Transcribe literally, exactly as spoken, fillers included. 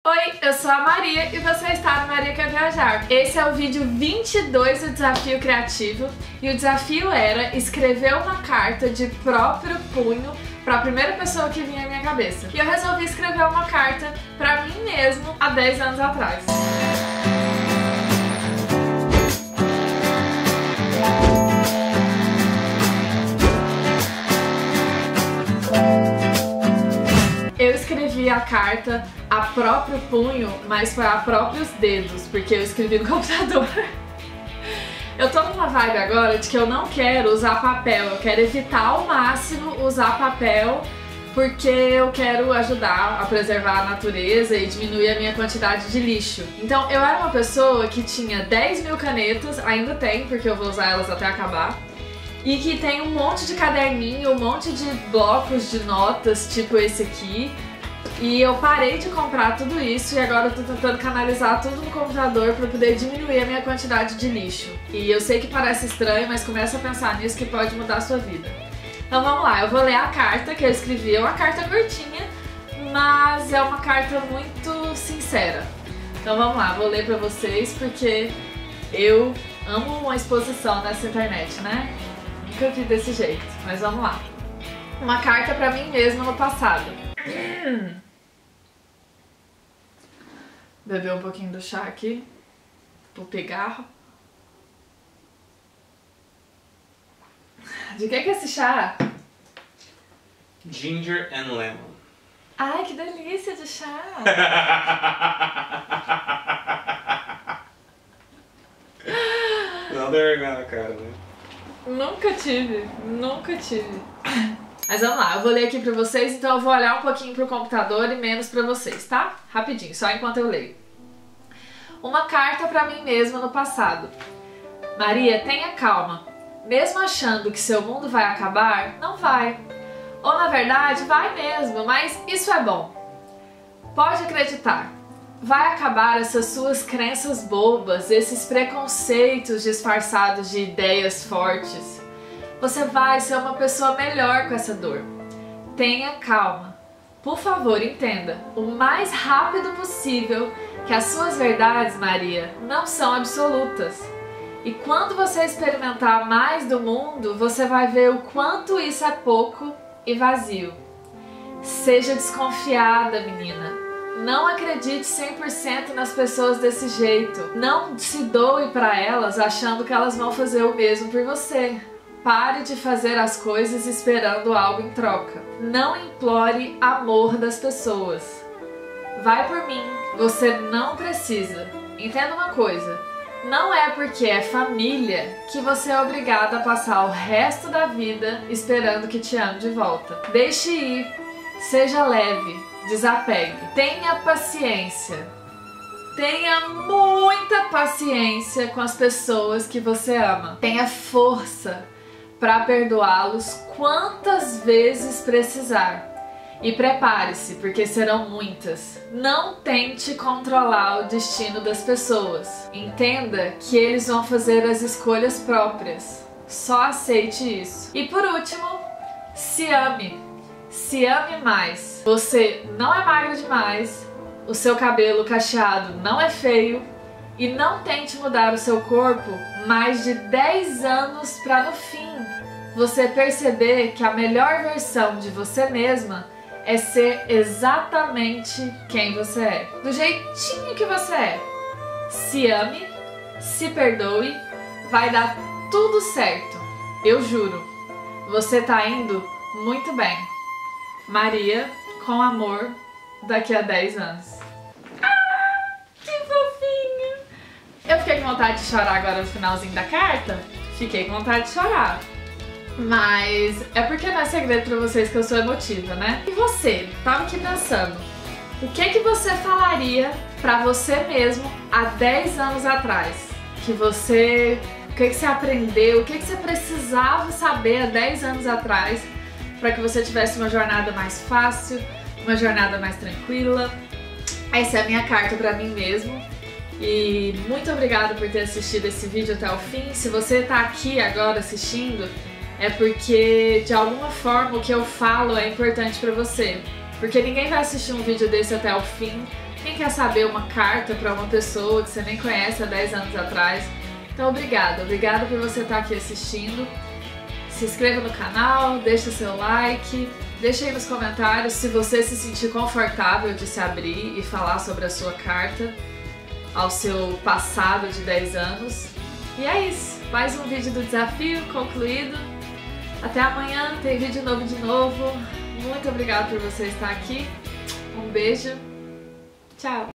Oi, eu sou a Maria e você está no Maria Quer Viajar. Esse é o vídeo vinte e dois do Desafio Criativo e o desafio era escrever uma carta de próprio punho para a primeira pessoa que vinha à minha cabeça. E eu resolvi escrever uma carta para mim mesmo há dez anos atrás. Eu escrevi a carta a próprio punho, mas foi a próprios dedos, porque eu escrevi no computador. Eu tô numa vibe agora de que eu não quero usar papel, eu quero evitar ao máximo usar papel, porque eu quero ajudar a preservar a natureza e diminuir a minha quantidade de lixo. Então eu era uma pessoa que tinha dez mil canetas, ainda tem, porque eu vou usar elas até acabar, e que tem um monte de caderninho, um monte de blocos de notas, tipo esse aqui. E eu parei de comprar tudo isso e agora eu tô tentando canalizar tudo no computador pra poder diminuir a minha quantidade de lixo. E eu sei que parece estranho, mas começa a pensar nisso que pode mudar a sua vida. Então vamos lá, eu vou ler a carta que eu escrevi. É uma carta curtinha, mas é uma carta muito sincera. Então vamos lá, vou ler pra vocês porque eu amo uma exposição nessa internet, né? Nunca vi desse jeito, mas vamos lá. Uma carta pra mim mesma no passado. Hum. Beber um pouquinho do chá aqui, o pigarro. De que que é esse chá? Ginger and lemon. Ai, que delícia de chá! Não deu vergonha na cara, né? Nunca tive, nunca tive. Mas vamos lá, eu vou ler aqui pra vocês, então eu vou olhar um pouquinho pro computador e menos pra vocês, tá? Rapidinho, só enquanto eu leio. Uma carta pra mim mesma no passado. Maria, tenha calma. Mesmo achando que seu mundo vai acabar, não vai. Ou na verdade, vai mesmo, mas isso é bom. Pode acreditar. Vai acabar essas suas crenças bobas, esses preconceitos disfarçados de ideias fortes. Você vai ser uma pessoa melhor com essa dor. Tenha calma. Por favor, entenda, o mais rápido possível, que as suas verdades, Maria, não são absolutas. E quando você experimentar mais do mundo, você vai ver o quanto isso é pouco e vazio. Seja desconfiada, menina. Não acredite cem por cento nas pessoas desse jeito. Não se doe para elas achando que elas vão fazer o mesmo por você. Pare de fazer as coisas esperando algo em troca. Não implore amor das pessoas. Vai por mim, você não precisa. Entenda uma coisa, não é porque é família que você é obrigada a passar o resto da vida esperando que te ame de volta. Deixe ir, seja leve, desapegue. Tenha paciência. Tenha muita paciência com as pessoas que você ama. Tenha força para perdoá-los quantas vezes precisar. E prepare-se, porque serão muitas. Não tente controlar o destino das pessoas. Entenda que eles vão fazer as escolhas próprias. Só aceite isso. E por último, se ame. Se ame mais. Você não é magro demais, o seu cabelo cacheado não é feio, e não tente mudar o seu corpo mais de dez anos para no fim você perceber que a melhor versão de você mesma é ser exatamente quem você é, do jeitinho que você é. Se ame, se perdoe, vai dar tudo certo, eu juro. Você tá indo muito bem. Maria, com amor, daqui a dez anos. Ah, que fofinho! Eu fiquei com vontade de chorar agora no finalzinho da carta? Fiquei com vontade de chorar. Mas é porque não é segredo pra vocês que eu sou emotiva, né? E você, tava aqui pensando, o que que você falaria pra você mesmo há dez anos atrás? Que você... O que que você aprendeu? O que que você precisava saber há dez anos atrás para que você tivesse uma jornada mais fácil, uma jornada mais tranquila? Essa é a minha carta pra mim mesmo. E muito obrigada por ter assistido esse vídeo até o fim. Se você tá aqui agora assistindo, é porque de alguma forma o que eu falo é importante pra você. Porque ninguém vai assistir um vídeo desse até o fim Quem quer saber uma carta para uma pessoa que você nem conhece há dez anos atrás? Então obrigada, obrigada por você estar aqui assistindo. Se inscreva no canal, deixa seu like, deixa aí nos comentários se você se sentir confortável de se abrir e falar sobre a sua carta ao seu passado de dez anos. E é isso, mais um vídeo do desafio concluído. Até amanhã, tem vídeo novo de novo. Muito obrigada por você estar aqui. Um beijo. Tchau.